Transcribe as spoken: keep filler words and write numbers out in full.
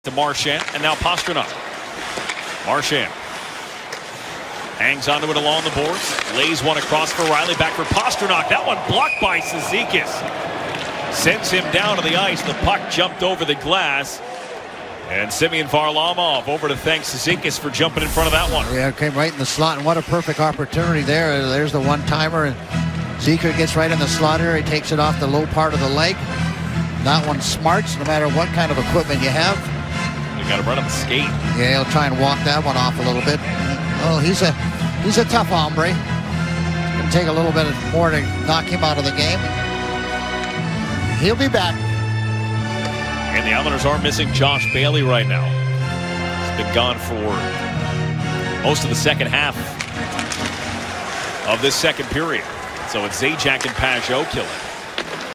To Marchand, and now Pastrnak. Marchand hangs onto it along the boards, lays one across for Riley, back for Pastrnak. That one blocked by Cizikas. Sends him down to the ice. The puck jumped over the glass. And Semyon Varlamov over to thank Cizikas for jumping in front of that one. Yeah, it came right in the slot, and what a perfect opportunity there. There's the one-timer, and Cizikas gets right in the slot here. He takes it off the low part of the leg. That one smarts, no matter what kind of equipment you have. You got to run on the skate. Yeah, he'll try and walk that one off a little bit. Oh, he's a he's a tough hombre. It's going to take a little bit more to knock him out of the game. He'll be back. And the Islanders are missing Josh Bailey right now. He's been gone for most of the second half of this second period. So it's Zajac and Pajot killing.